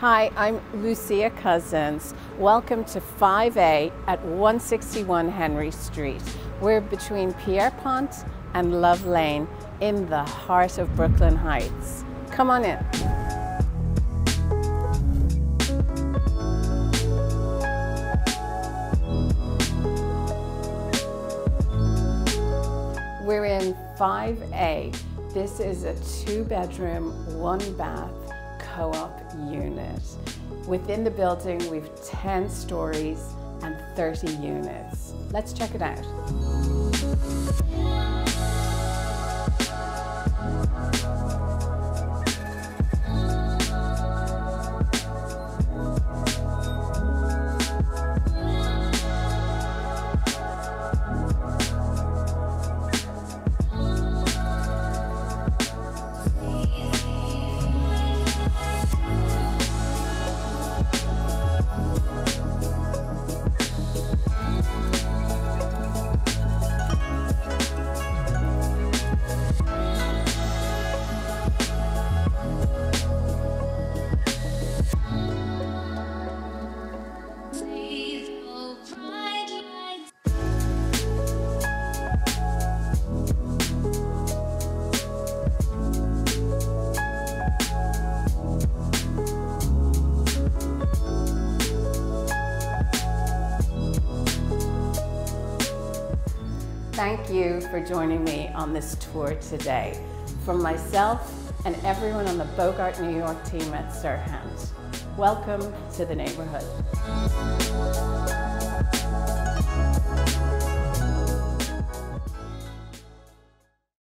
Hi, I'm Lucia Cousins. Welcome to 5A at 161 Henry Street. We're between Pierpont and Love Lane in the heart of Brooklyn Heights. Come on in. We're in 5A. This is a 2-bedroom, 1-bath co-op unit. Within the building, we've 10 stories and 30 units. Let's check it out. Thank you for joining me on this tour today. From myself and everyone on the Bogart New York team at Sirhant, welcome to the neighborhood.